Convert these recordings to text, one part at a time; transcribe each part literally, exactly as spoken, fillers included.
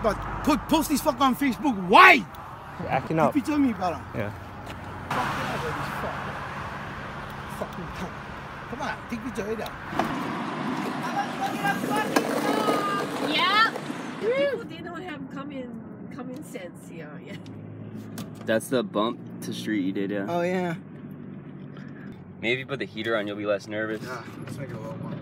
but put post these fuck on Facebook. Why? You're acting up. You tell me about him. Yeah. Fucking cunt. Come on, take picture right now. Yeah. People, they don't have common common sense here. Yeah. That's the bump to street you did, yeah. Oh yeah. Maybe if you put the heater on, you'll be less nervous. Yeah, let's make it a little more.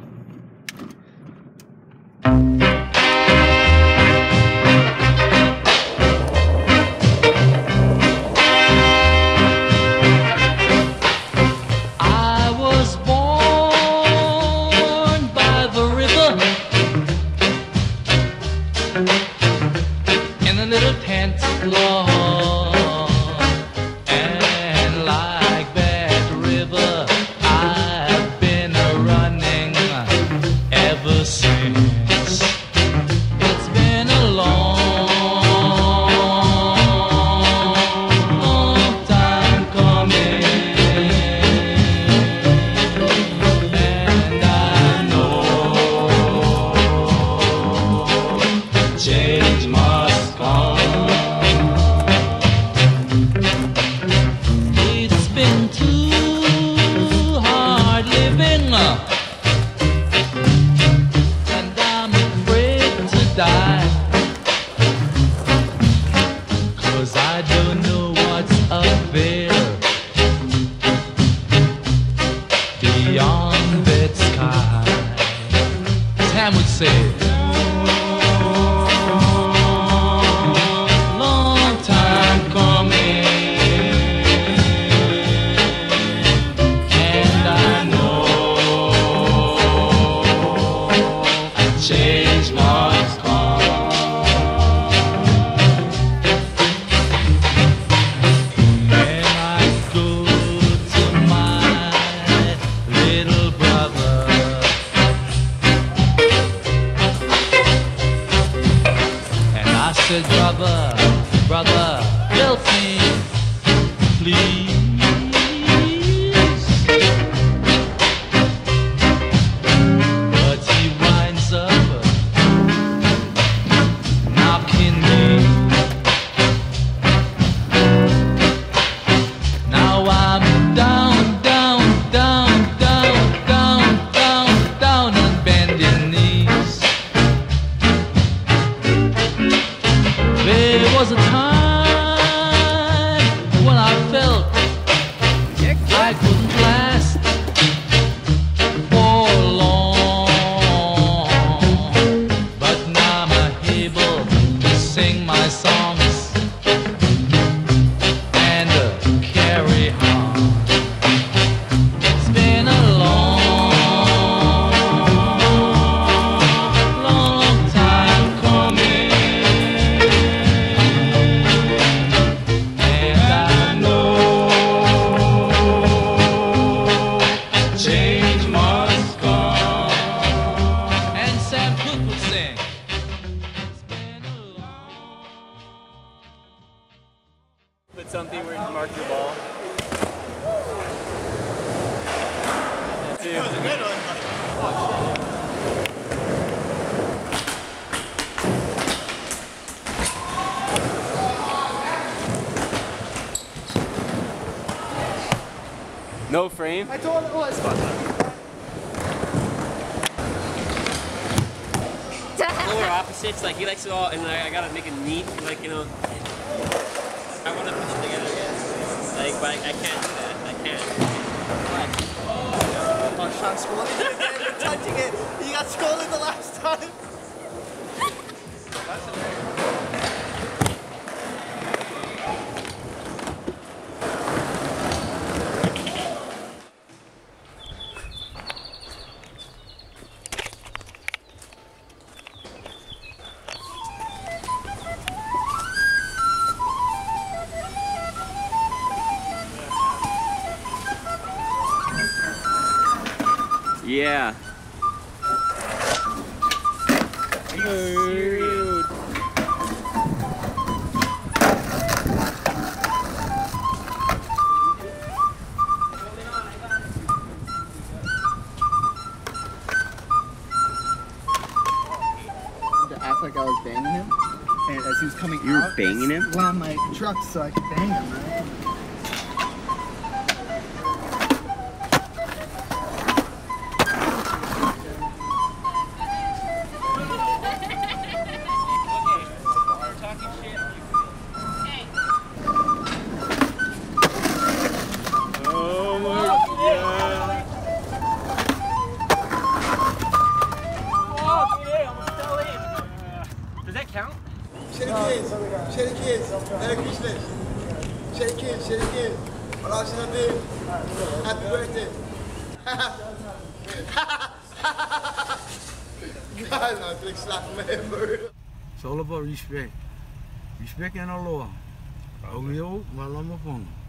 Something where you mark your ball. It was a good one. No frame? I told him, oh, it's fun. Polar opposites, like he likes it all, and like, I gotta make it neat, like, you know. I want to push it together again. Like, but I, I can't do that. I can't. What? Oh, Sean scolded it again. You're touching it. You got scolded the last time. That's hilarious. Yeah. Are you serious? To act like I was banging him? And as he was coming You were out, banging him? slammed my truck so I could bang him, right? ShittyKids, ShittyKids, Merry Christmas. ShittyKids, ShittyKids. Allah Shabbat. Happy birthday. God, nou, ik slaap me helemaal. It's all about respect. Respect and Allah. Audio, malama phone.